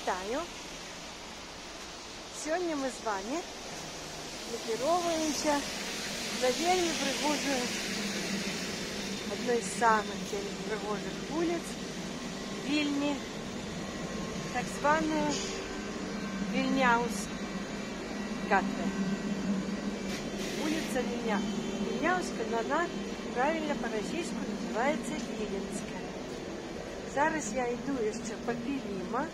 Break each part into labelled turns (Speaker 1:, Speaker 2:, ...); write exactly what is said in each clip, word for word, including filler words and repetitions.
Speaker 1: Вітаю! Сьогодні ми з вами накіровуємося на вельми пригожую, одной из самых пригожих вулиц Вільні, так званую Вільняус-Гатве. Улица Вільня. Вільняуська, но она правильно по-російську називається Віленська. Зараз я йду ще по Піліма,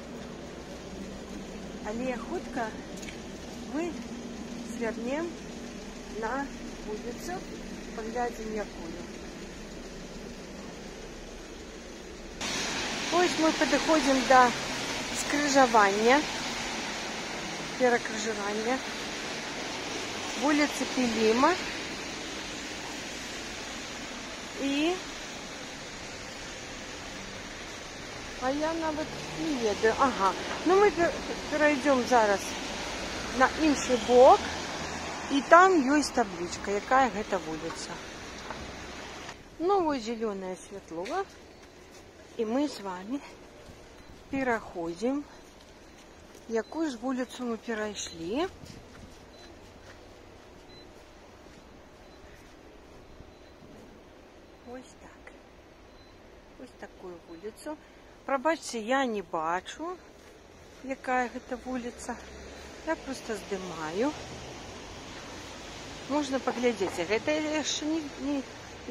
Speaker 1: але хутка ми звернемо на вулицю, поглядимо якую. Ось ми підходимо до скрижування, перекрижування вулиці Піліма. І а я навіть не ведаю. Ага. Ну ми перейдемо зараз на інший бок, і там є табличка, яка це вулиця. Ну ось зелене світло, і ми з вами переходимо. Яку ж вулицю ми перейшли? Ось так. Ось таку вулицю. Пробачте, я не бачу, яка це вулиця. Я просто здимаю. Можна поглядіти. Це ще не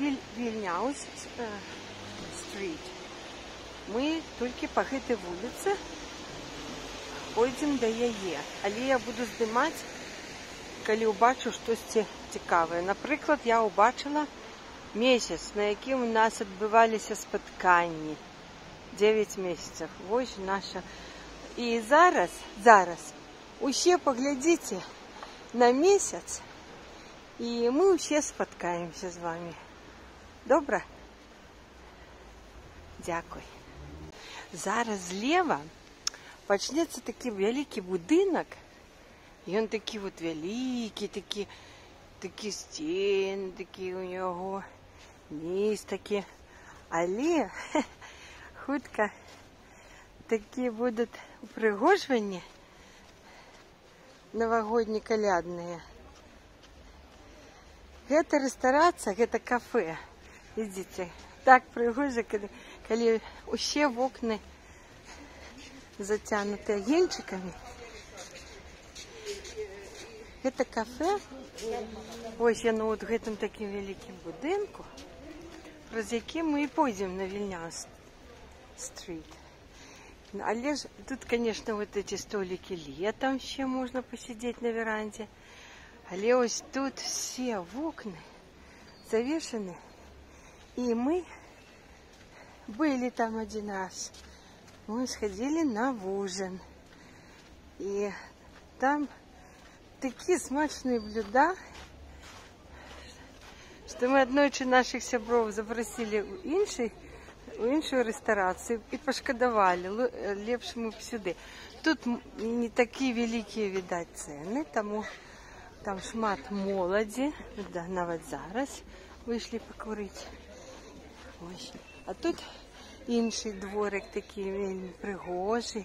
Speaker 1: Вільняус-стріт. Ми тільки по цій вулиці пойдемо до яє. Але я буду здимати, коли побачу щось цікаве. Наприклад, я побачила місяць, на яким у нас відбувалися споткання. дев'ять місяців. Ось наша. І зараз, зараз, усі поглядіть на місяць, і ми усі споткаємося з вами. Добре? Дякую. Зараз зліва почнеться такий великий будинок, і він такий от великий, такі, такі стіни, такі у нього, низ такі, але хутко такі будуть упригожування новогодні колядні. Це ресторація, це кафе. Видите, так пригоже, коли усі вікна затягнуті гільчиками. Це кафе. Ось я от в цьому такому великому будинку, з яким ми і пойдемо на Вільняус-стріт. Але ж тут, звісно, вот эти столики летом ще можна посидіти на веранді. Але ось тут всі вікна завішені. І ми були там один раз. Мы сходили на ужин. И там такие смачные блюда, что мы однойчі наших сябров запросили в інший, в іншу ресторацію і пошкодували, ліпше ми б сюди. Тут не такі великі, видать, ціни, тому там шмат молоді, да, навіть зараз вийшли покурити. Ось. А тут інший дворик такий вельми пригожий.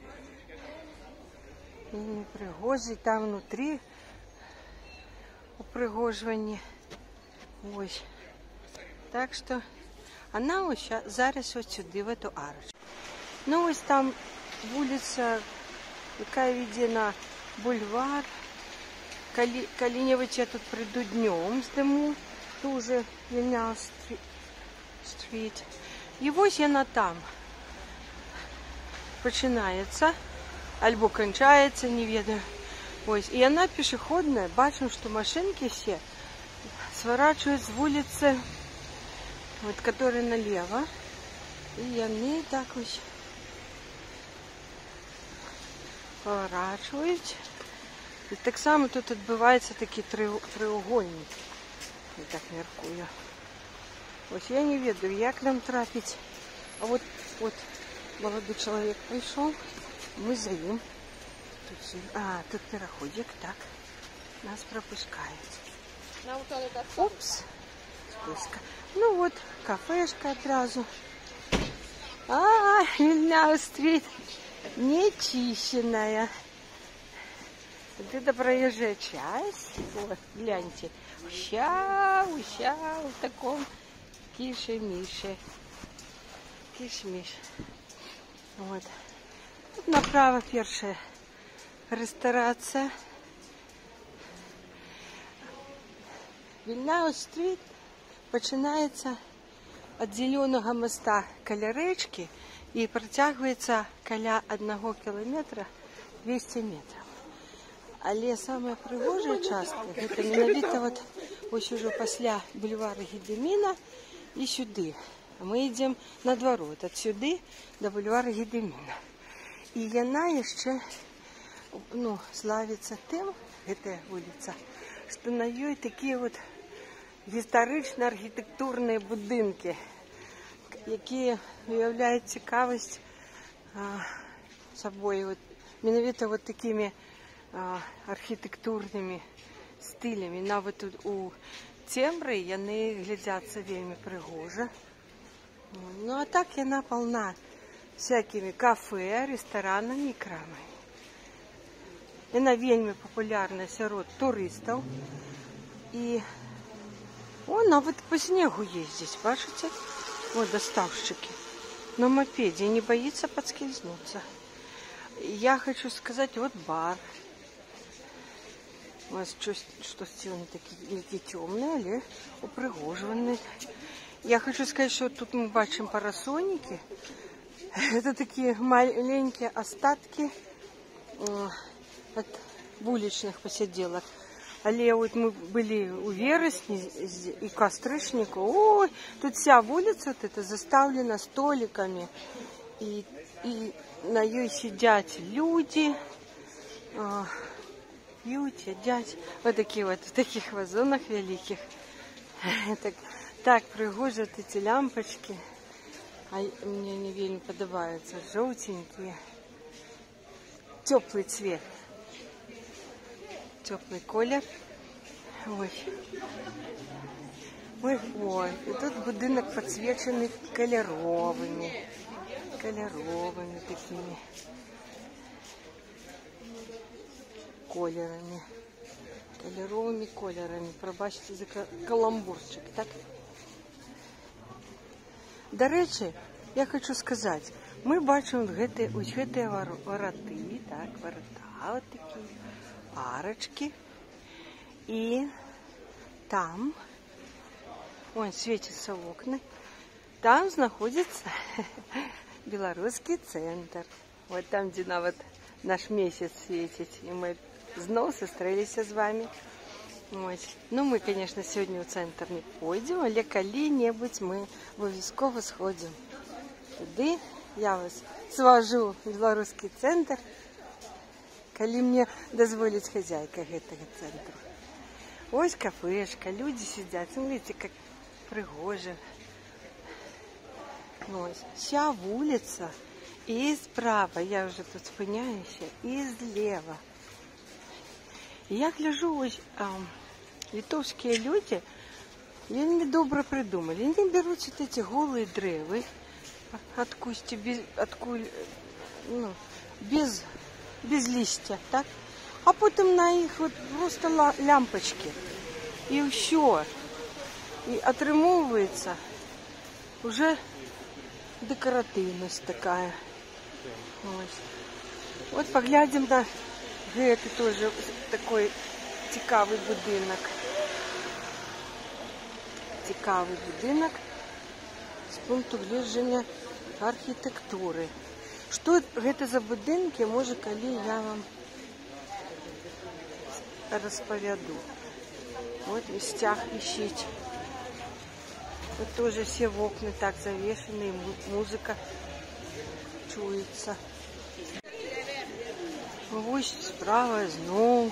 Speaker 1: Вельми пригожий, там внутрі упригожувані. Ось. Так що, вона ось зараз ось сюди, в эту арочку. Ну ось там вулиця, яка веде на бульвар. Коли, коли-небудь я тут прийду днем, здиму, дуже Вільняус-стріт. І ось вона там починається, або кінчається, не ведаю. Ось, і вона пішохідна, бачимо, що машинки всі сворачують з вулиці, от, яка наліво. І вони так ось поворачують. І так само тут відбувається такий треугольник. Я так міркую. Ось я не ведаю, як нам трапить. А вот, вот молодой человек пришел, мы за ним. Тут, а, тут переходик, так. Нас пропускают. Упс. Списка. Ну вот, кафешка одразу. А, Вільняус-стріт. нечищенная. Вот это проезжая часть. Вот, гляньте. Ща, ща, в таком кише-мише. Киш-миш. Вот. Тут направо первая ресторация. Вільняус-стріт починається від зеленого моста каля речки і протягується каля одного кілометра двісті метрів. Але самая пригожая частка это менавіта вот ось уже пасля бульвара Гедеміна і сюди. Мы идем наадварот, отсюда до бульвара Гедеміна. І яна яшчэ, ну, славіцца тым, гэтая вуліца, што на ёй такія вот гістарычна-архітэктурныя будынкі, якія уяўляюць цікавасць а, сабой вот, менавіта вот такімі а, архітэктурнымі стылямі. Нават у цемры яны глядзяцца вельмі прыгожа. Ну а так яна полна всякими кафе, ресторанами и крамами. Яна вельмі популярна сярод турыстаў. И он нават по снегу ездить, бачите? Вот доставщики на мопеде, не боится подскользнуться. Я хочу сказать, вот бар. У вас что, что стены такие, такие темные, или упрыгоживанные. Я хочу сказать, что тут мы бачим парасоніки. Это такие маленькие остатки от вулічных посиделок. Але вот мы были у вересня и кастрычніку. Ой, тут вся улица вот эта заставлена столиками. И, и на ёй сидят люди. Пьют, едят. Вот такие вот, в таких вазонах великих. Так, так пригожа эти лямпочки. А мне не вельмі подобаются. Желтенькие. Теплый цвет. Теплый колер. Ой. Ой, ой. И тут будинок подсвеченный кольоровыми. Кольоровыми такими колерами. Кольоровыми колерами. Пробачьте за каламбурчик, так? До речі, я хочу сказать, мы бачим вот гэты, вот гэтыя вороты, так, ворота вот такие, арочки. И там, вон светятся окна, там находится белорусский центр. Вот там, где на вот наш месяц светит, и мы снова сострэліся с вами. Вот. Ну, мы, конечно, сегодня в центр не пойдем, але калі-небудзь мы обовязково сходим туды. Я вас свожу в белорусский центр, калі мне дозволить хозяйка гэтага центра. Ось кафешка, люди сидят, смотрите, как пригожа. Ось, вся улица, и справа, я уже тут спыняюся, и слева. И я гляжу, ось, а, литовские люди, вельмі добра придумали. Они берут вот эти голые древы, от кусти, без, от куль, ну, без, без листья, так? А потом на их вот просто лямпочки. И все. И отрымовывается уже декоративность такая. Вот, вот поглядим на это тоже такой цікавий будинок. Цікавий будинок з пункту гледжання архітектури. Что это за будинки, може, коли я вам расповеду. Вот в листях ищите. Вот тоже все в окна так завешены, музыка чуется. Вот справа знову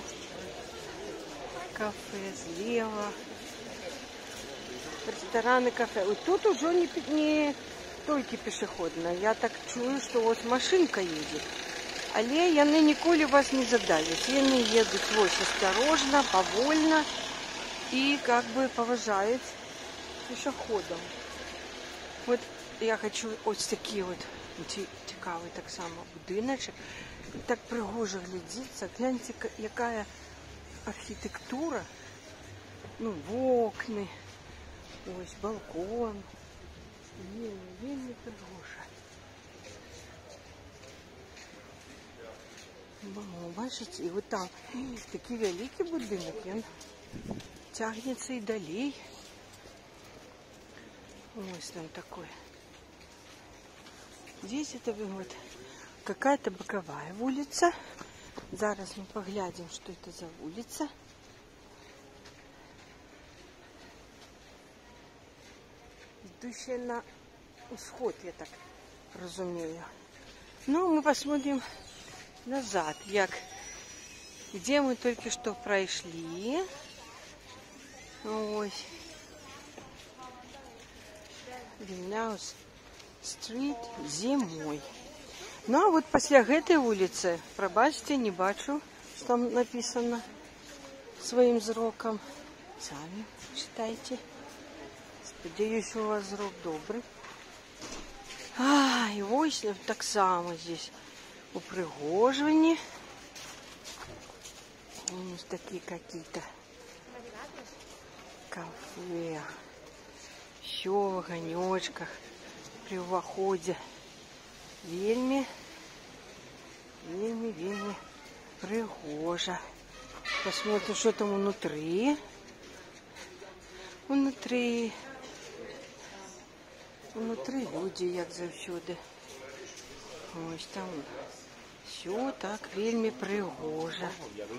Speaker 1: кафе, слева рестораны, кафе. Вот тут уже не, не только пешеходно. Я так чую, что вот машинка едет. Але яны ніколі вас не задавят. Яны едут вось осторожно, повольно и как бы поважают пешеходам. Вот я хочу вот такие вот Цікавий так само будиночок. Так пригоже глядиться. Гляньте, яка архітектура. Ну, вокни. Ось балкон. Вельми, вельми пригоже. О, бачите, і от там такий великий будинок, він тягнеться і далі. Ось там такой. Здесь это вот какая-то боковая улица. Зараз мы поглядим, что это за улица. Идущая на усход, я так разумею. Ну, мы посмотрим назад, як, где мы только что прошли. Ой. Вільняус стрит зимой. Ну, а вот после этой улицы, пробачьте, не бачу, что там написано своим зроком. Сами читайте. Сподеюсь, у вас зрок добрый. А, и ось так само здесь упригоживания. Вот такие какие-то кафе. Еще в огонечках при уходе. Вельми, вельми, вельми пригожа. Посмотрим, что там внутри. Внутри. Внутри люди, як завсюди. Ось там все так вельми пригожа.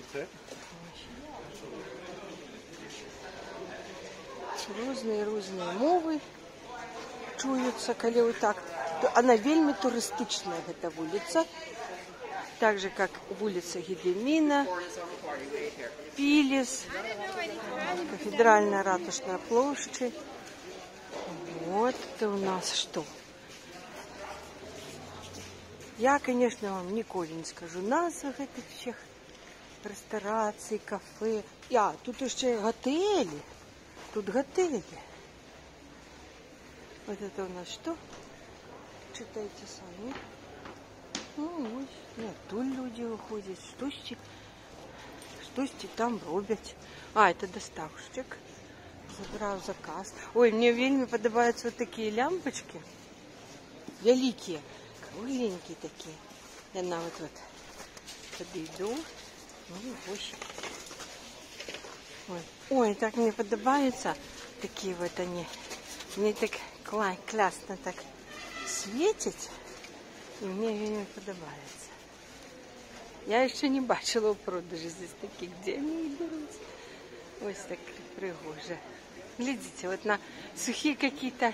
Speaker 1: Різні-різні мови чуються, коли вот так. Она вельми туристичная, эта улица. Так же, как улица Гедемина, Пилис, кафедральная ратушная площадь. Вот это у нас что? Я, конечно, вам николи не скажу назвах этих всех рестораций, кафе. А, тут еще готели. Тут готели. Вот это у нас что? Читайте сами. Ну, ось, нет, тут люди выходят. Штось, штось там роблять. А, это доставщик. Забрал заказ. Ой, мне вельми подобаются вот такие лямпочки. Великие. Кругленькие такие. Я на вот вот подойду. Ну, ось. Ой. Ой, так мне подобаются такие вот они. Мне так кла классно так светит. И мне вельми подобается. Я еще не бачила у продажи здесь таких, где они их берут. Ось так пригоже. Глядите, вот на сухие какие-то,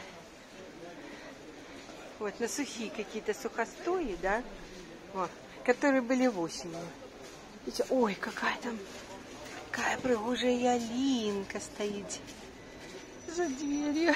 Speaker 1: вот на сухие какие-то сухостои, да, вот, которые были осенью. Видите, ой, какая там, какая пригожая ялинка стоит за дверью.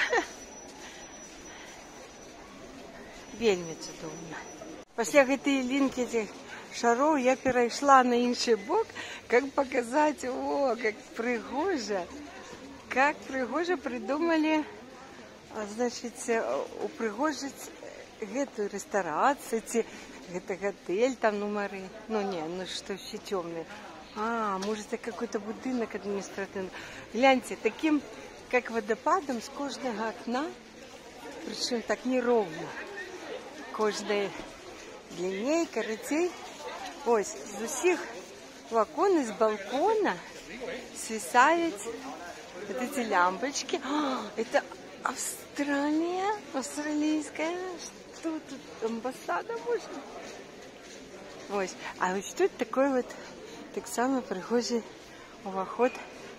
Speaker 1: Вельми цудовно. После этой ялинки, этих шаров, я перешла на інший бок, как показать, о, как пригоже. Как пригоже придумали, значит, упригожить эту ресторацию, это готель, там номеры. Ну, не, ну что, все темные. А, может, это какой-то будинок административный. Гляньте, таким, как водопадом, с каждого окна, причем так неровно. Кожне длинней, коротей. Ось, з усіх окон, из балкона свисают вот эти лямпочки. А, это Австралия, австралийская, что тут, амбассада, может? Ось, а вот тут такой вот, так само пригожий увоход.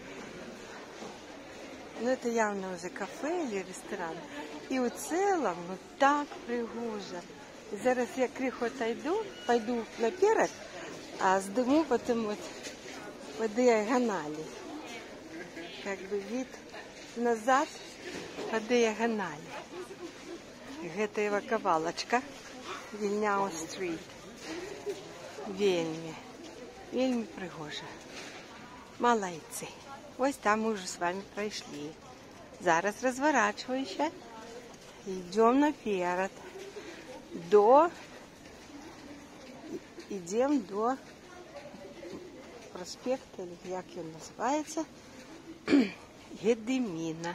Speaker 1: Ну, это явно уже кафе или ресторан. И в целом, ну, так пригоже. И зараз я криху отойду, пойду наперед, а сдыму потом вот по диагонали. Как бы вид назад по диагонали. Это его кавалочка. Вільняус-стрит. Вельми. Вельми пригожа. Молодцы. Ось там мы уже с вами прошли. Зараз разворачиваемся. Идем наперед. до, йдемо до проспекту, як він називається, Гедеміна.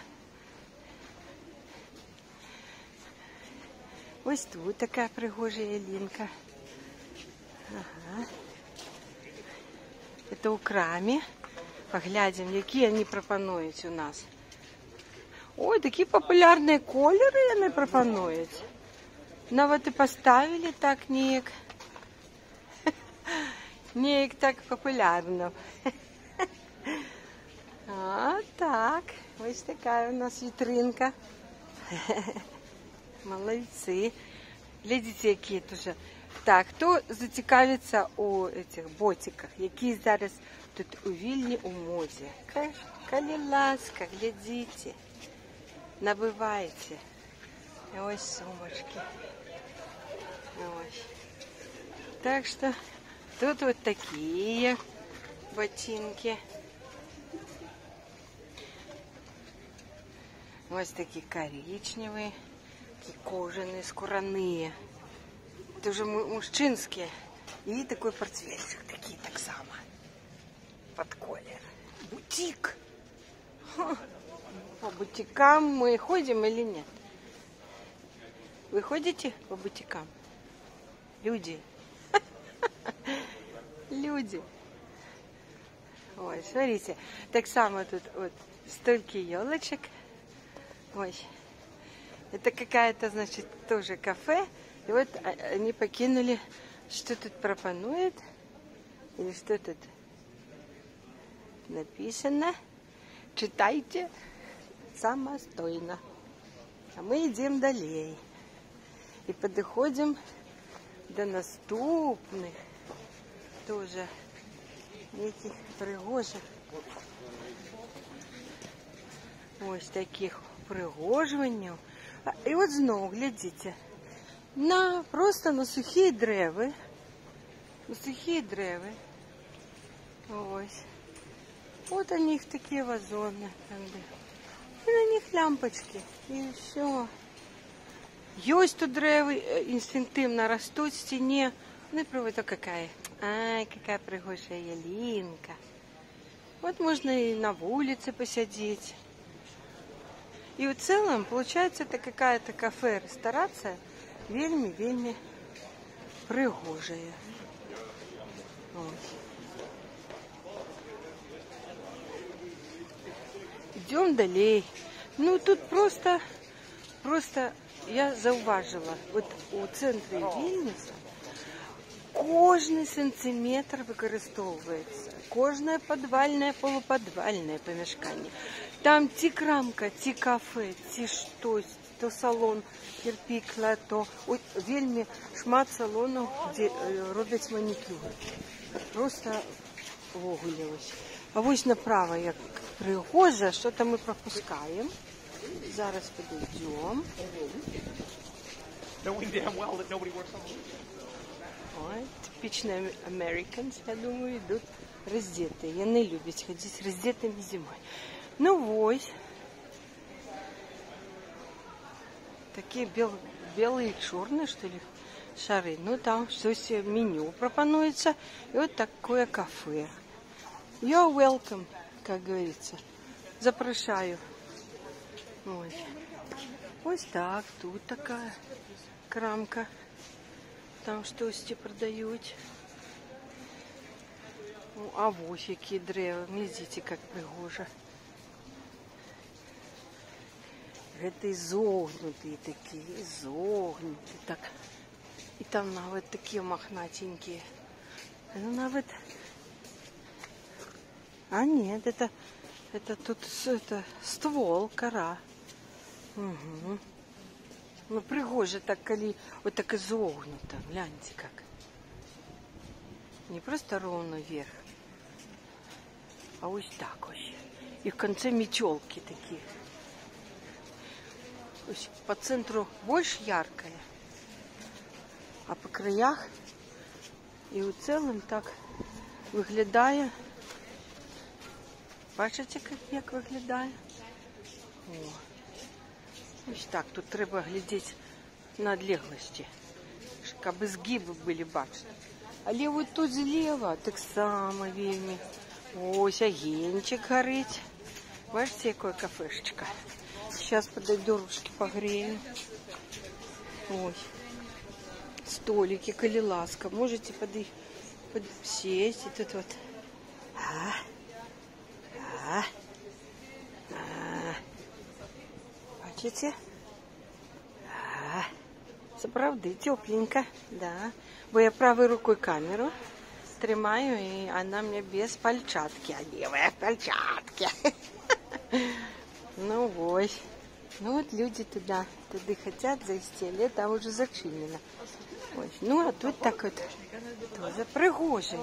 Speaker 1: Ось тут така пригожа ялинка. Ага. Это у крамі. Поглядим, які вони пропонують у нас. Ой, такі популярні кольори вони пропонують. Ну вот і поставили так ніяк. Ніяк так популярно. А, так. Ось така у нас вітринка. Молодці. Глядите, які тут. Так, хто зацікавиться у цих ботиках, які зараз тут у Вільні у моді. Коли ласка, глядите, набивайте. І ось сумочки. Ось. Так що тут вот такие ботинки. Ось такі коричневые, такие кожаные, скураные. Это уже мужчинские. И такой портфельчик, такие так само. Под колер. Бутик. Ха. По бутикам мы ходим или нет? Вы ходите по бутикам? Люди. Люди. Ой, смотрите. Так само тут вот столько елочек. Ой. Это какая-то, значит, тоже кафе. И вот они покинули, что тут пропонует, или что тут написано. Читайте самостойно. А мы идем далее. И подходим до наступных тоже этих пригожих. Ось таких пригожувань. І от знову, глядите, на, просто на сухі древи, на сухі древи. Ось. Вот они, их такие вазоны. И на них лампочки. И все. Есть тут древи инстинктивно растут в стене. Ну и правда какая. Ай, какая пригожая ялинка. Вот можно и на улице посидеть. И в целом, получается, это какая-то кафе-ресторация, вельми-вельми пригожая. Вот. Идем далее. Ну, тут просто, просто я зауважила, вот у центрі Вільнюса кожний сантиметр використовується. Кожне підвальне, полуподвальне помешкання. Там ті крамка, ті кафе, ті щось, то салон, кирпікла, то от вельми шмат салонів, де роблять манікюр. Просто вогулі ось. А ось направо, як пригожа, що-то ми пропускаємо. Зараз підійдемо. Ой, типичные американцы, я думаю, идут раздетые. Они любят ходить раздетыми зимой. Ну вот. Такие бел, белые, черные, что ли, шары. Ну там что-то меню пропонуется. И вот такое кафе. You're welcome, как говорится. Запрошаю. Ой. Вот так, тут такая крамка. Там щось продають. А ось які дерева. Глядите, як пригожа. Это изогнутые такие, изогнутые. Так. И там навіть такі мохнатенькие. Ну, навіть... А нет, это, это тут это, ствол, кора. Угу. Ну, пригоже так, коли вот так изогнуто. Гляньте как. Не просто ровно вверх, а вот так вот. И в конце метелки такие. По центру больше яркое, а по краях и в целом так виглядає. Бачите, як виглядає? О. Ось так, тут треба глядіти на одлеглості. каб згібы былі бачны. Але вот тут злева таксама вельмі. Ось агеньчик горить. Бачите, якое кафешечка. Сейчас подойду, ручки погрею. Ой. Столики, коли ласка. Можете подойти, сесть. И тут вот. А, а, а. Бачите? А. Сапраўды, тепленько, да. Бо я правой рукой камеру тримаю, и она мне без пальчатки, а левая пальчатки. Ну вот. Ну вот люди туда, туда хотят зайти, а там уже зачинено. Ой, ну а тут так вот тоже пригожая.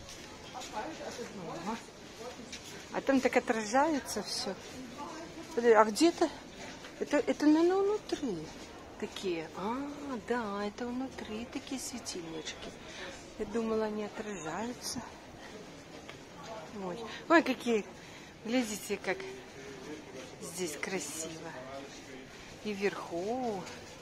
Speaker 1: А там так отражается все. А где-то это, это наверное, внутри такие. А, да, это внутри такие светильнички. Я думала, они отражаются. Ой, ой, какие. Глядите, как здесь красиво. И вверху.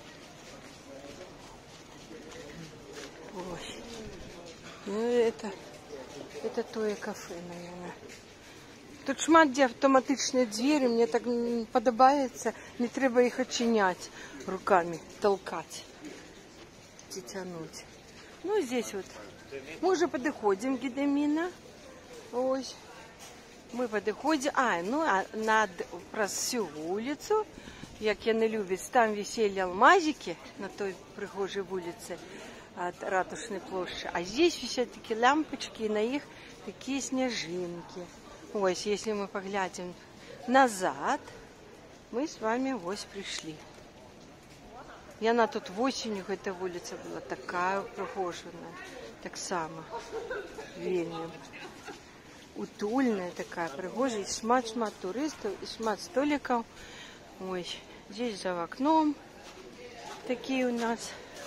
Speaker 1: Ой. Ну, это, это тое кафе, наверное. Тут шмат дзе автоматичные двери, мне так подобается. Не треба их отчинять руками, толкать, тянуть. Ну, здесь вот. Мы уже подходим к Гедемина. Ой. Мы подходим. А, ну, а над про всю улицу, як яны любят, там висели алмазики на той пригожей улице от Ратушной площади. А здесь висят такие лампочки, и на их такие снежинки. Ой, если мы поглядим назад, мы с вами вось пришли. И она тут осенью, эта улица была такая пригоженная, так само, вельми. Утульная такая, пригожая, и шмат-шмат туристов, и шмат столиков. Ой, здесь за окном такие у нас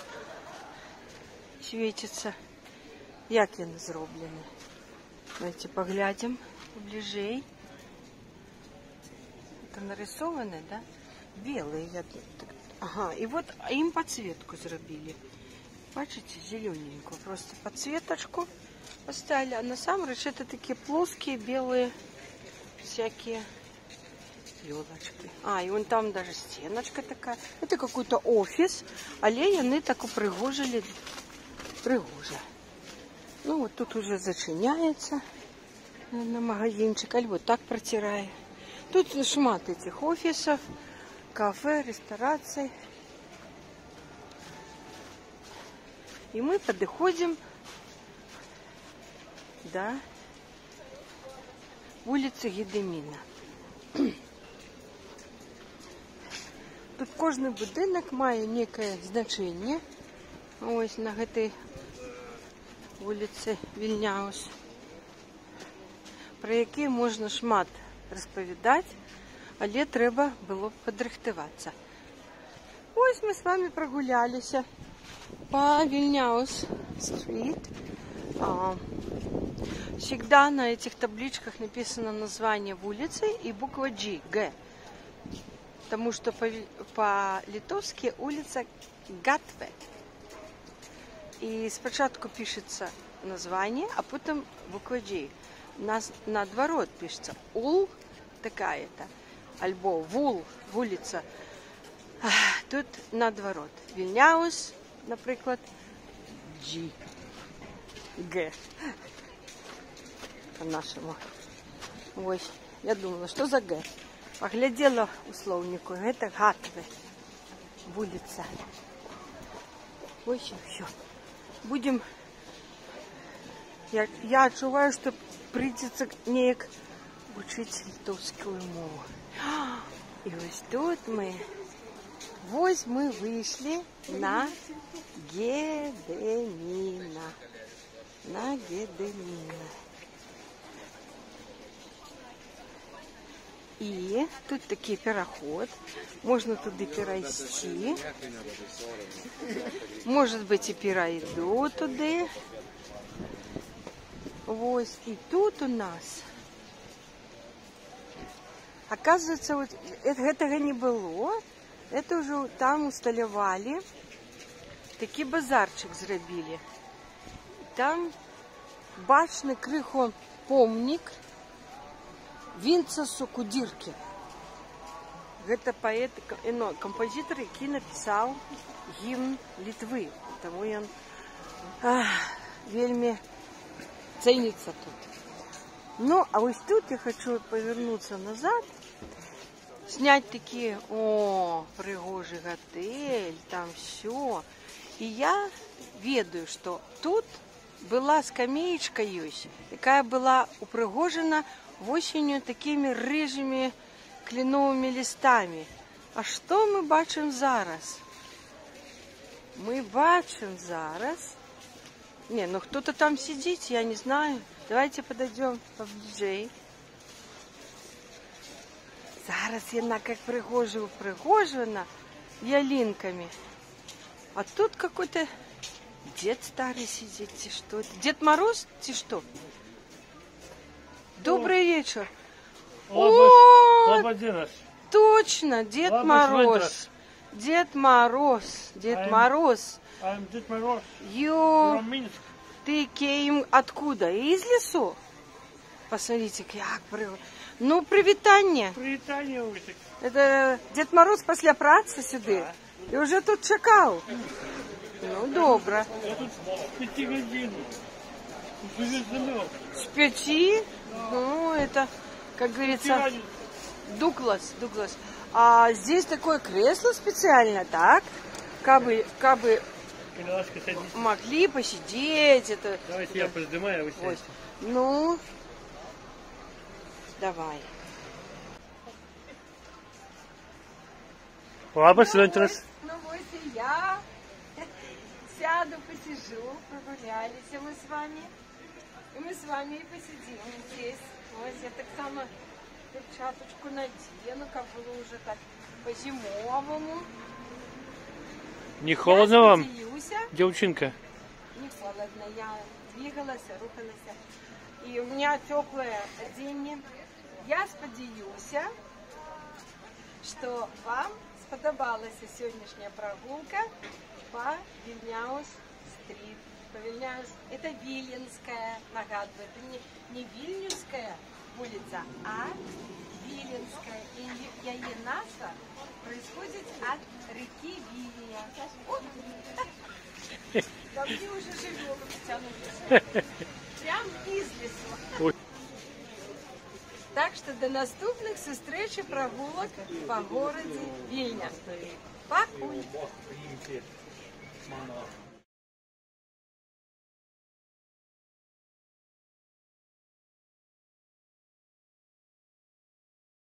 Speaker 1: светятся. Як яны зроблены. Давайте поглядим поближе. Это нарисованы, да? Белые. Я... Ага, и вот им подсветку сделали. Бачите, зелененькую. Просто подсветочку поставили. А на самом деле это такие плоские белые всякие елочки. А, и вон там даже стеночка такая. Это какой-то офис. Але яны так упригожили. Пригоже. Ну вот тут уже зачиняется на магазинчик. Аль вот так протираю. Тут шмат этих офисов, кафе, рестораций. И мы подходим, да, улицы Гедемина. Тут кожный будинок мае некое значение. Ось на этой улице Вільняус, про які можна шмат розповідати, але треба було подрихтуватися. Ось ми з вами прогулялися по Вільняус стрит. Всегда на этих табличках написано название улицы и буква G, Г. Потому что по-литовски улица Гатве. И спочатку пишется название, а потом буква G. Наоборот пишется Ул такая-то, альбо Вул, улица. Тут наоборот. Вільняус, наприклад, G. Г. По-нашему. Ой, я думала, что за Г? Поглядела у словнику. Это Гатве. Улица. Ой, все. Будем... Я, я отчуваю, что придется неяк учить литовскую мову. И вот тут мы... Вот мы вышли на Гедемина. На Гедемина. И тут такий переход. Можно туда перейти. Может быть, и перейду туда. Вот. И тут у нас, оказывается, вот этого не было. Это уже там усталевали. такі базарчик зробили. Там бачный крыху помнік Вінцасу Кудзіркі. Гэта паэт, ну, кампазітар, які напісаў гімн Літвы. Таму ён ах, вельмі цэніцца тут. Ну, а вось тут я хочу повернуться назад, снять такі, о, прыгожы гатэль, там все. И я ведаю, что тут была скамеечка ёсць, якая была упрыгожана осенью такими рыжими кленовыми листами. А что мы бачым зараз? Мы бачым зараз... Не, ну кто-то там сидит, я не знаю. Давайте подойдем поближе. Зараз яна как прыгожа упрыгожана ялинками. А тут какой-то дед старый сидит, ти что? Дед Мороз, ти что? Добрый вечер. О, точно, Дед Мороз. Дед Мороз, Дед Мороз.
Speaker 2: I'm Ded Moroz.
Speaker 1: You...
Speaker 2: From Minsk.
Speaker 1: Ты came откуда? Из лесу? Посмотрите, как прыгает. Ну, привитание.
Speaker 2: Привитание вы так.
Speaker 1: Это Дед Мороз после працы сюда. И уже тут чекал. Ну, добро.
Speaker 2: Я тут с пяти годин.
Speaker 1: С пяти? Ну, это, как говорится, Дуглас, Дуглас. А здесь такое кресло специально, так? Кабы, кабы могли посидеть. Это...
Speaker 2: Давайте я поздымаю, а вы сядете.
Speaker 1: Ну, давай.
Speaker 2: Labas, Ventras.
Speaker 1: Ну вот и я сяду, посижу, прогулялись мы с вами. И мы с вами и посидим здесь. Вот я так само перчаточку надену, как было уже так по-зимовому.
Speaker 2: Не холодно вам,
Speaker 1: сподіваюся,
Speaker 2: девчонка?
Speaker 1: не холодно, я двигалась, рухалась. И у меня теплое оденье. Я сподіваюся, что вам сподобалась сегодняшняя прогулка по Вильняус-стрит. По Вильняус... Это Виленская, нагадываю, это не, не Вильнюсская улица, а Виленская. И яе назва происходит от реки Вильня. Вот. Там где уже живем, тянут. Прям из лесу. Так что до наступных встреч и прогулок по городу Вильня. Пакуй!